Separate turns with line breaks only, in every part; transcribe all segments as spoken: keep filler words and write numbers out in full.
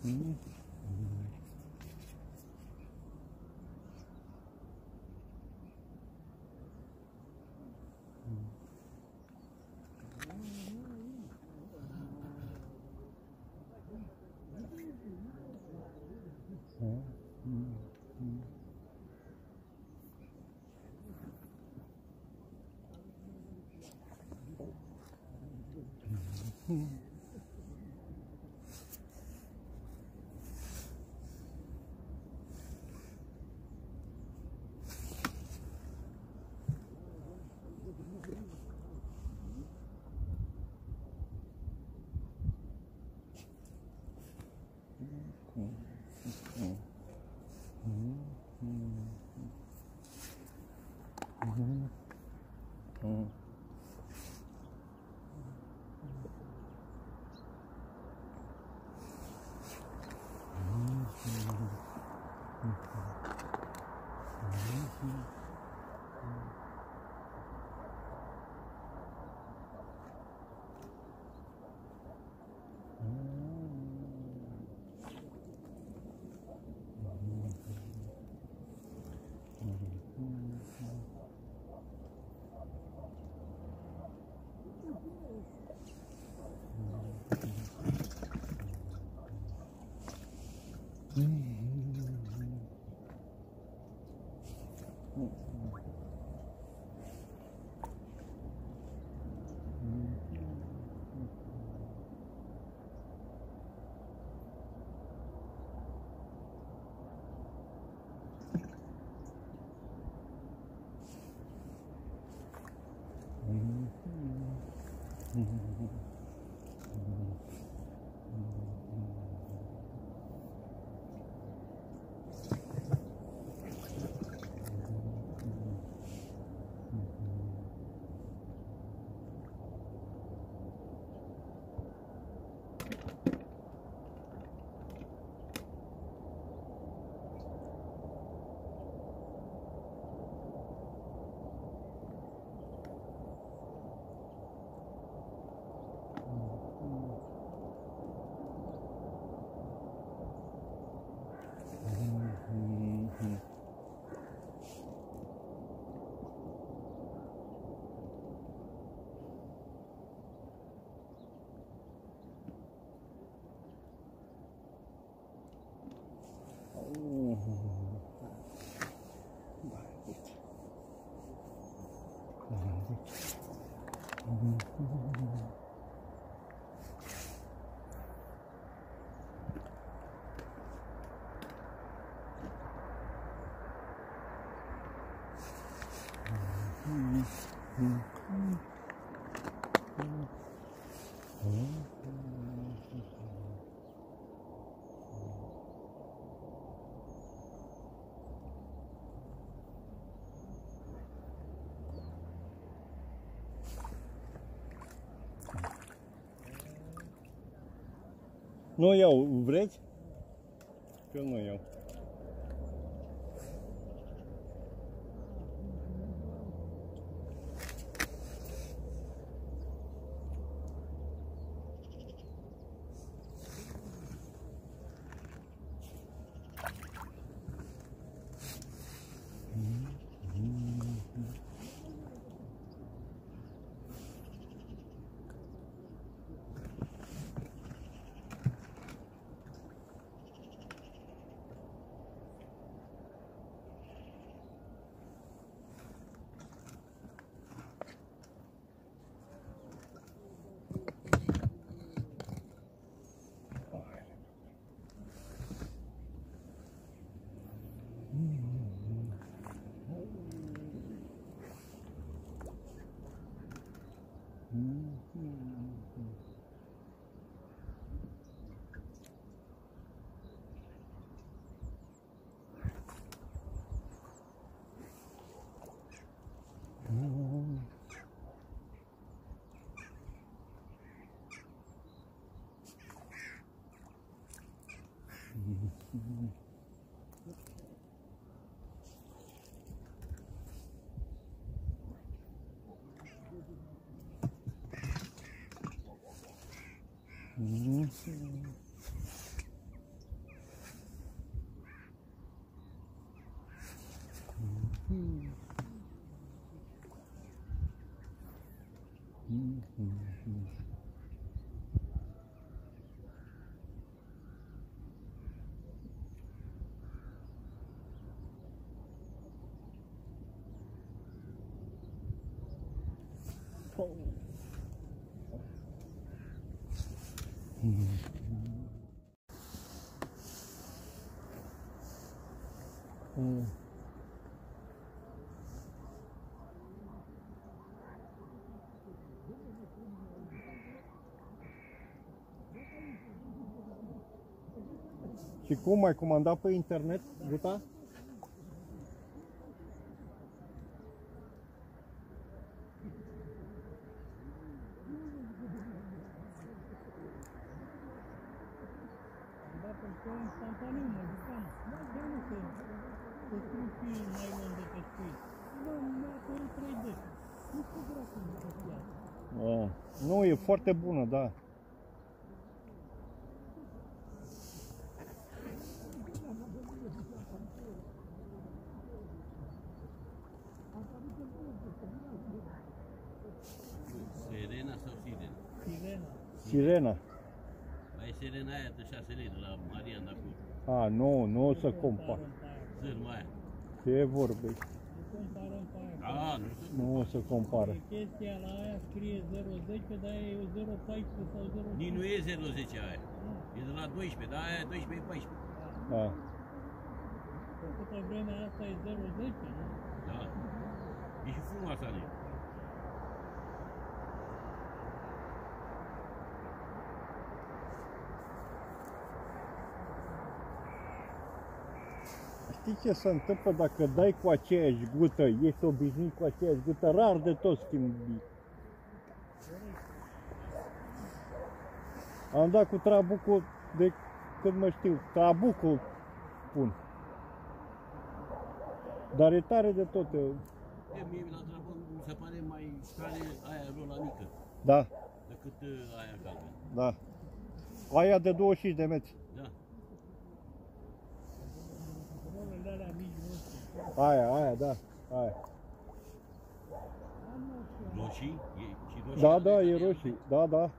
Nu iau, vreți? Că nu iau. Mm. Și cum ai comandat pe internet, Guta?
Instantaneu mă jucam, dar de nu că să scriu și nylon de pescuit. Nu, mi-a apărut trei D. Nu știu dracu de pescuit.
Ah. Nu, e foarte bună, da.
Sirena sau Sirena?
Sirena.
Sirena.
Ai Sirena aia de șase lei de la Marian de acolo.
A, nu, nu o să compar.
Zârma aia.
Ce vorbești?
Nu comparăm pe aia.
A, nu știu.
Nu o să compară.
Chestia la aia scrie zero zece, dar e zero paisprezece sau zero
Nici nu e zero zece aia. E de la doisprezece, dar aia e doisprezece paisprezece.
Da.
Că câtă vreme asta e zero zece, nu?
Da. E și frumoasă ale.
Știi ce se întâmplă dacă dai cu aceeași gută, ești obișnuit cu aceeași gută, rar de tot schimbi. Am dat cu trabucul de când mă știu, trabucul pun. Dar e tare de tot.
E, mie la treabă mi se pare mai tare aia rola mică
Da,
decât uh, aia galbenă.
da. Aia de douăzeci și cinci de metri.
Da.
Rolele alea mici roșii.
Aia, aia, da, aia.
Roșii? E și roșii?
Da, da, e roșii, da, da.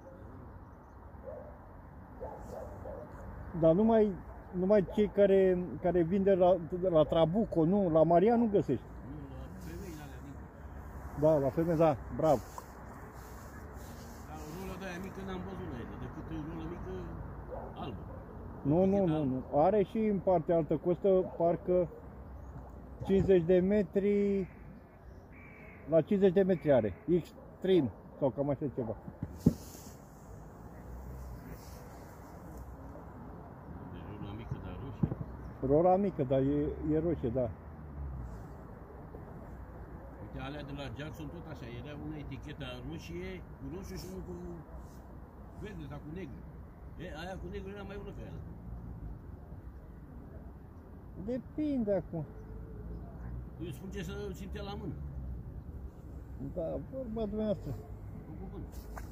Dar numai, numai cei care, care vin de la, de la Trabuco, nu, la Maria nu găsești.
Nu, la femeile alea mică.
Da, la femei, da, bravo.
Dar rola de aia mică n-am văzut la ele, decât rola mică albă.
Nu, nu, nu, nu. Are și în partea altă, costă parcă cincizeci de metri, la cincizeci de metri are, Extreme sau cam așa ceva.
Deci rola mică, dar roșie.
Rola mică, dar e, e roșie, da.
Uite, alea de la Jackson tot așa, era una etichetă roșie, cu roșu și unul cu verde sau cu negru. E, aia cu negru era mai bună ca ea.
Depinde acum.
Eu spun ce să simte la mână.
Da, vorba dumneavoastră.
Cu cuvânt.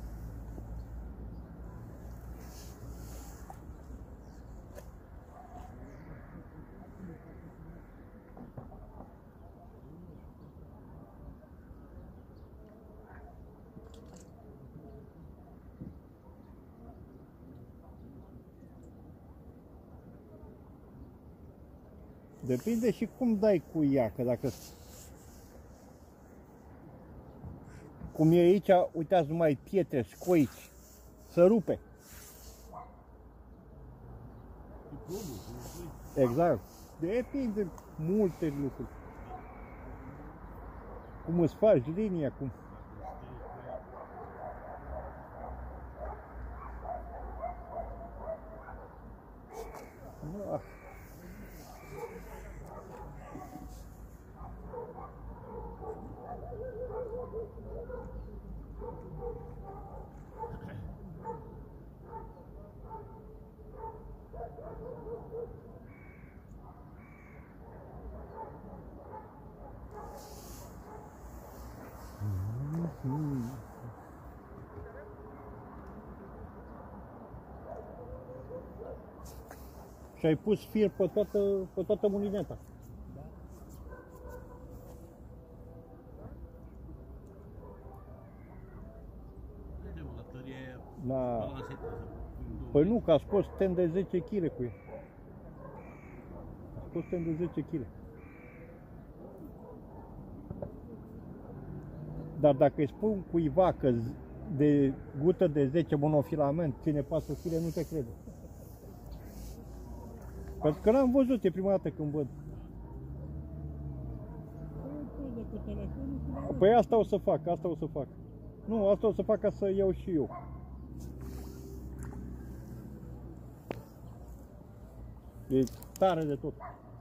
Depinde și cum dai cu ea, că dacă... Cum e aici, uitați numai pietre, scoici, să rupe.
Cu plumul, cu...
Exact. Depinde multe lucruri. Cum îți faci linia, cum... Ah. Mm-hmm. Și ai pus fir pe toată, pe toată mulineta. Na.
Balansetă.
Păi nu, că a scos ten de zece kilograme cu el. A scos ten de zece kilograme. Dar dacă îi spun cuiva că de gută de zece monofilament ține patru kilograme, nu te crede. Pentru că n-am văzut, e prima dată când văd. Păi asta o să fac, asta o să fac. Nu, asta o să fac ca să iau și eu. E tare de tot.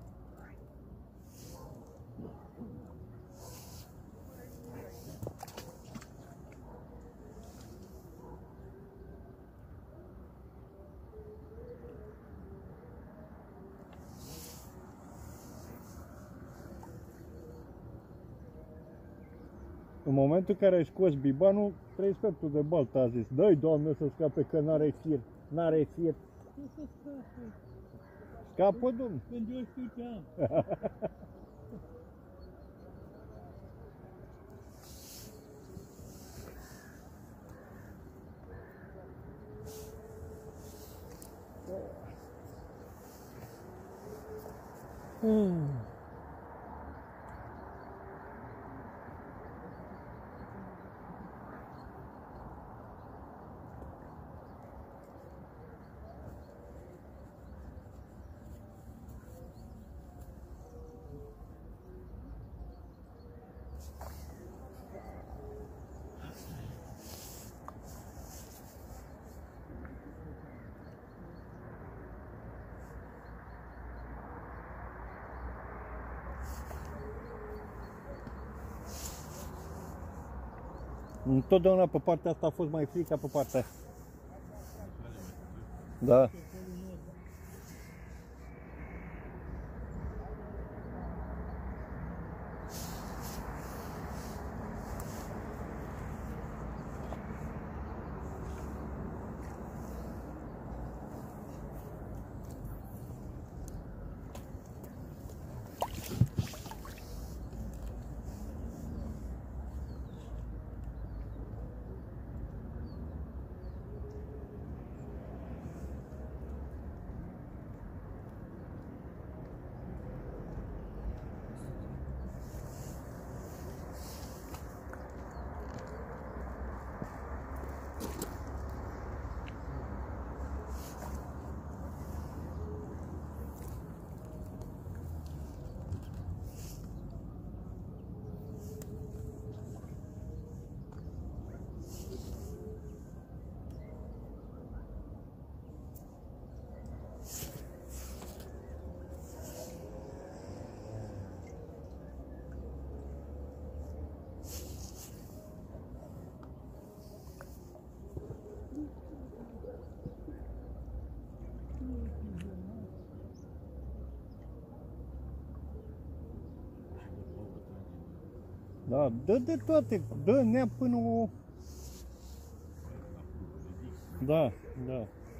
În momentul în care ai scos bibanul, trei sferturi de baltă a zis: dă-i, Doamne, să scape, că n-are fir, n-are fir.
Ce să scape?
Scapă, Domnule.
Când eu știu ce am.
Mm. Întotdeauna pe partea asta a fost mai frică ca pe partea aia. Da. Da, dă de toate, dă nea până o... Da, da.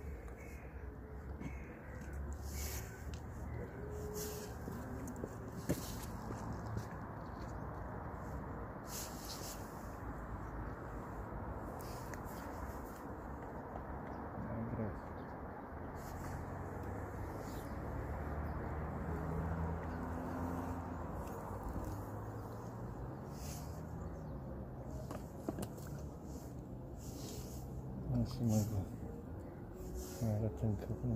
Să mai văd. Mai arăt încă până.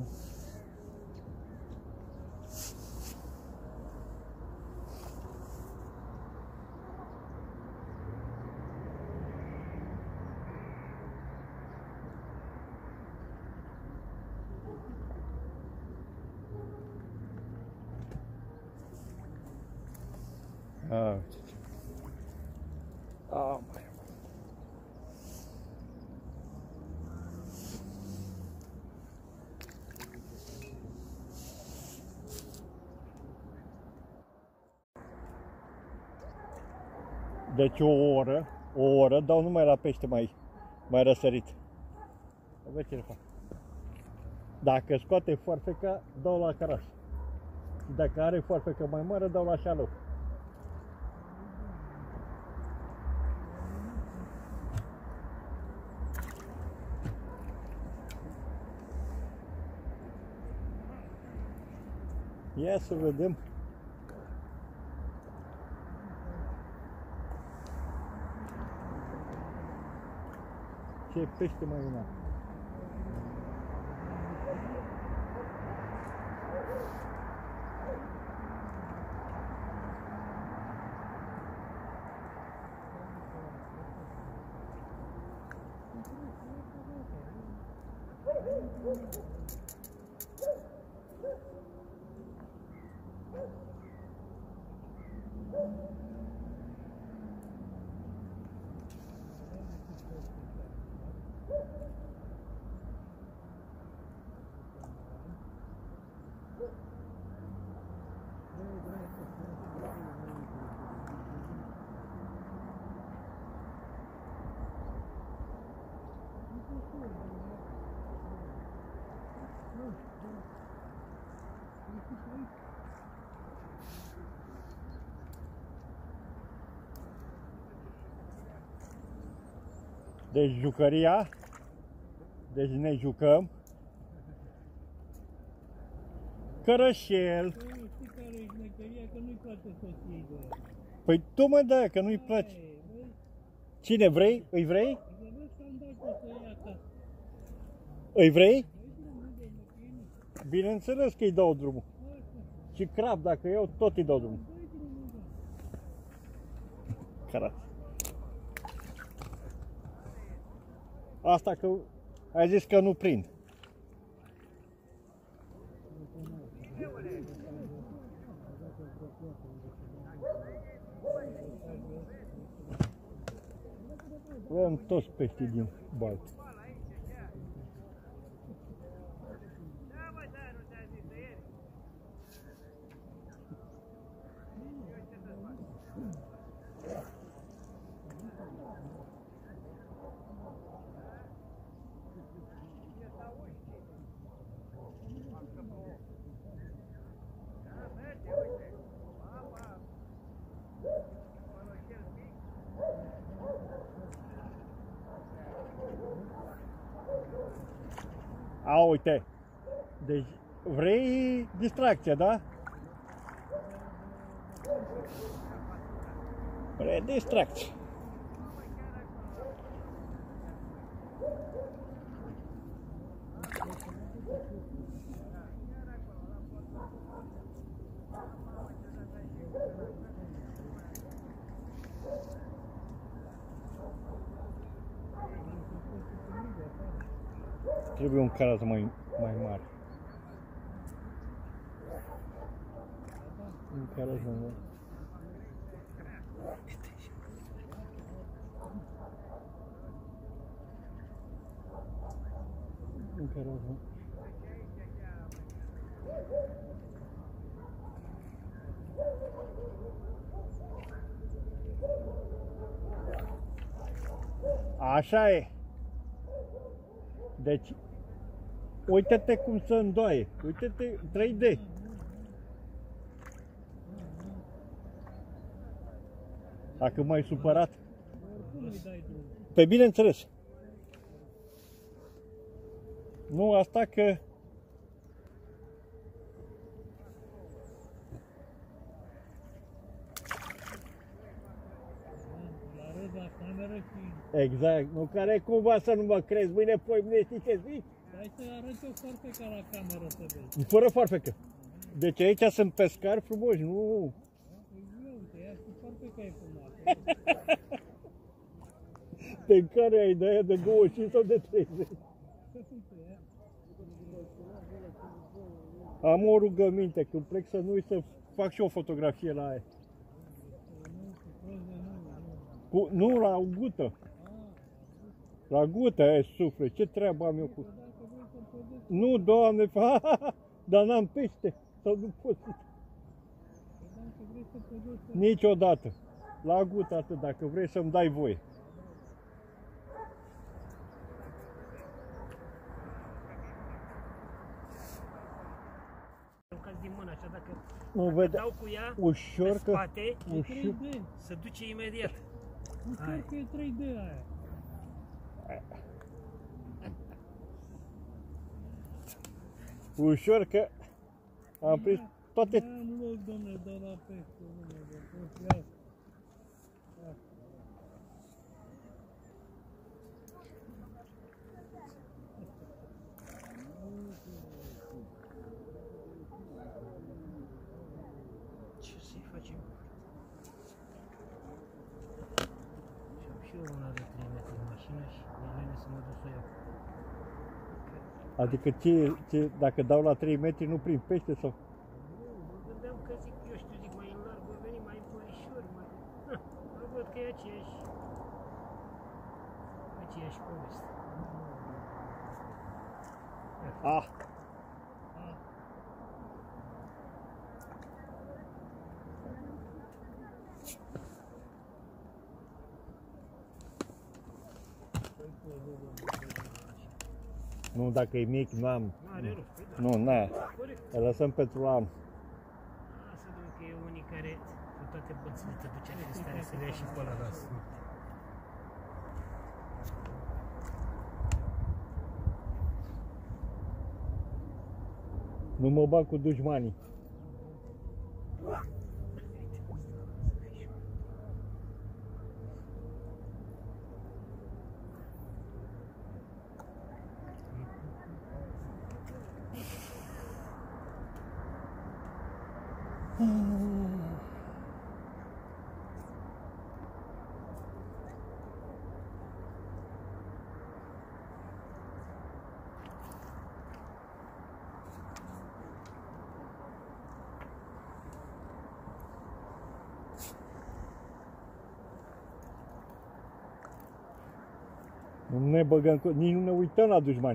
Ah, uite ce. Ah, mai. Deci o oră, o oră dau numai la pește mai, mai răsărit. Vezi ce le fac. Dacă scoate foarfeca, dau la caraș. Și dacă are foarfecă mai mare, dau la șalou. Ia să vedem. Ce pește mai una? Deci jucăria, deci ne jucăm. Cărășel.
Păi, știi care e șmecheria? Că nu-i place soției de ăla.
Păi tu mă dă că nu-i place.
Aia e, băi,
Cine vrei? Îi vrei?
să vezi că am dat-o să ia acasă.
Îi vrei?
Băi, drumul de măchini.
Bineînțeles că îi dau drumul.
Asta.
Și crap, dacă eu tot îi dau drumul.
Băi, drumul de.
Carat. Asta că ai zis că nu prind. Luăm toți peștii din Balt. A, uite. Deci vrei distracție, da? Vrei distracție. Trebuie un caraz mai, mai mare. Un caraz mai mare. Un caraz mai mare. Așa e. Deci, uite-te cum se îndoaie. Uite-te, trei D. Dacă m-ai supărat.
Oricum îi dai drumul.
Pe bineînțeles. Nu asta că...
La râd la cameră și...
Exact. Nu care cumva să nu mă crezi. Mâine, poi, mâine știi ce zici?
Hai să arăți o farfecă la cameră să vezi.
Fără farfecă. Deci aici sunt pescari frumoși, nu...
Păi eu, uite, ia și farfeca e frumoasă.
De care ai de aia de douăzeci și cinci sau de treizeci? Am o rugăminte, când plec să nu uit să fac și o fotografie la aia. Cu, nu, la gută. La gută, aia suflet. Ce treabă am eu cu... Nu, Doamne, fa, dar n-am pește. Sau nu pot. Niciodată. La gută atât, dacă vrei să-mi dai voie.
Din mână, așa, dacă,
Nu
dacă
vede.
dau cu ea
Ușor
pe
că...
spate,
Ușor.
se duce imediat.
Hai.
Ușor că e trei D aia.
Ușor că am prins toate...
Am loc, domnule, dau la pește, domnule, de pește, ia. Ia.
Ce să-i facem? Și am și eu una de trei metri în mașină și mi-e lene să mă duc să o iau.
Adică ce, ce, dacă dau la trei metri nu prind pește sau...
Nu, mă gândeam că zic, eu știu, zic, mai în larg, voi veni mai în polișor, mai... Mă văd că e aceeași... aceeași poveste.
Ah! Nu, dacă e mic, nu am.
Nu are rost, păi da.
Nu, n-aia.
Corect.
Îl lăsăm pentru anul.
Lasă, domnule, că e unii care cu toate bățile te duce în stare să le ia și pe ăla la sfânt.
Nu mă bag cu dușmanii. Nu ne băgăm, cu... nici nu ne uităm la dușmani.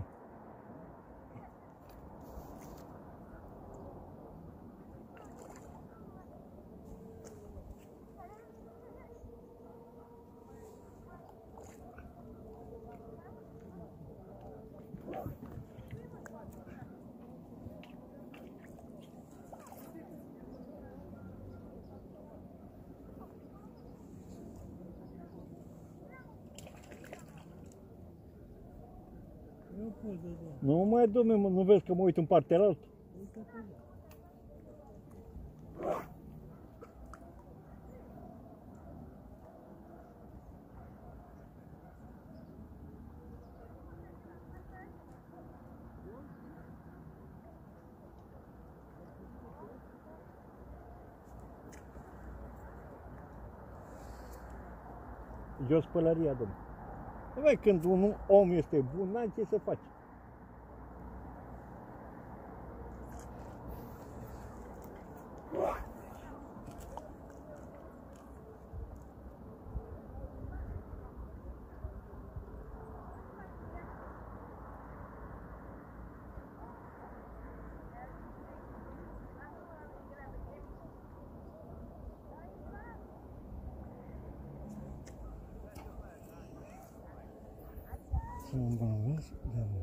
Eu pot de dau.
Nu mai, domne, nu vezi că mă uit în partea altă?
Uite pe ea.
Jos pălăria, domne. Băi, când un om este bun, n-ai ce să faci. Să mă îmbolnăvesc? Da, mă.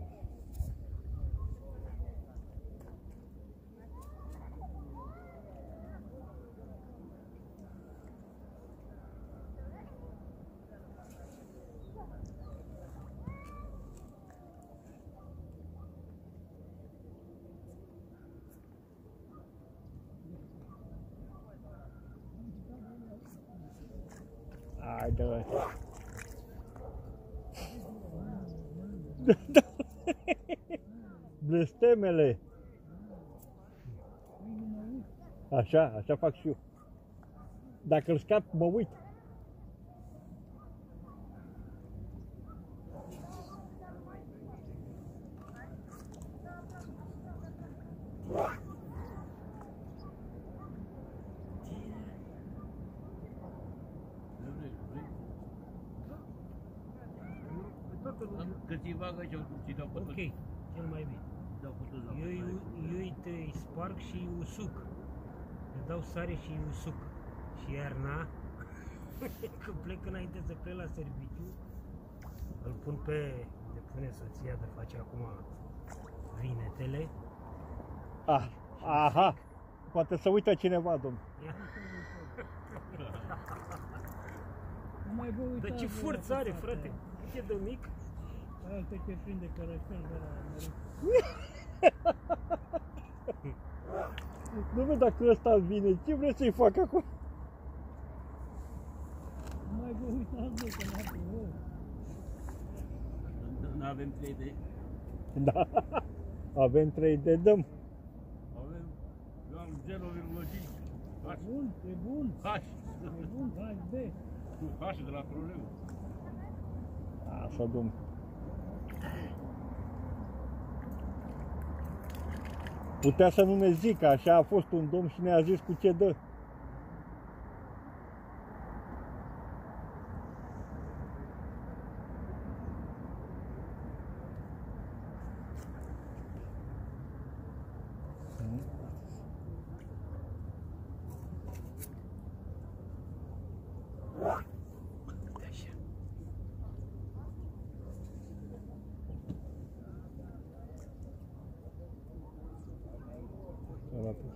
Hai, dă-i. Blestemele. Așa, așa fac și eu. Dacă îl scap, mă uit.
Câți bagă și ți dau pe
Ok, cel mai bine.
Dau pe toți la
Eu,
pădure.
eu uite, îi sparg și îi usuc. Le dau sare și îi usuc. Și iarna, când plec înainte să plec la serviciu, îl pun pe, de pune soția de face acum vinetele.
Ah, aha, poate să uită cineva, domn.
Ia.
Nu mai vă uitați.
Dar ce
bă,
forță
la
are,
fata
frate?
aia.
Cât e de mic?
Asta ce prinde cărășel de la mărit.
Nu văd dacă ăsta vine, ce vrei să-i fac acum?
Mai vă uitați de că n-am vreo.
Nu avem trei D.
Da, avem trei D, dăm.
Avem, eu am zero virgulă cinci.
E bun, e bun.
H.
E bun, hai, B.
H de la problemă.
Așa, domn. Putea să nu ne zică, așa a fost un domn și ne-a zis cu ce dă. Arată.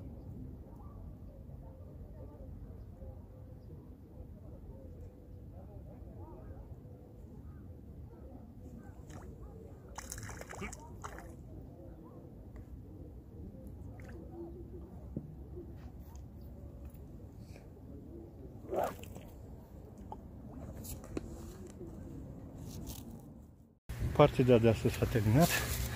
Partida de astăzi s-a terminat.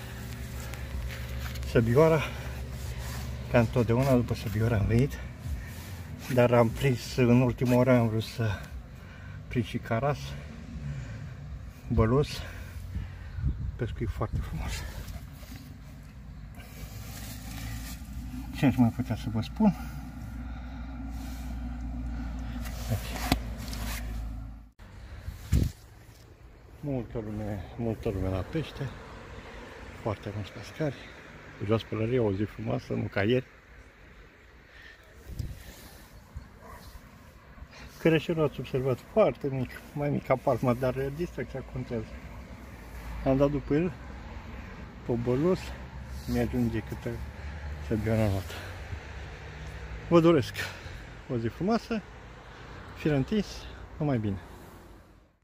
Săbioara, ca întotdeauna după Săbioara am venit, dar am prins în ultima oră, am vrut să prind și caras, bălos, pescuit foarte frumos. Ce aș mai putea să vă spun? Multă lume, multă lume la pește, foarte mulți pescari, jos pălărie, o zi frumoasă, nu ca ieri. Creșterul ați observat foarte mic, mai mic ca palma, dar distracția contează. Am dat după el, pe bălos, mi-ajunge câtă săbioară noastră. Vă doresc o zi frumoasă, fir întins, numai bine.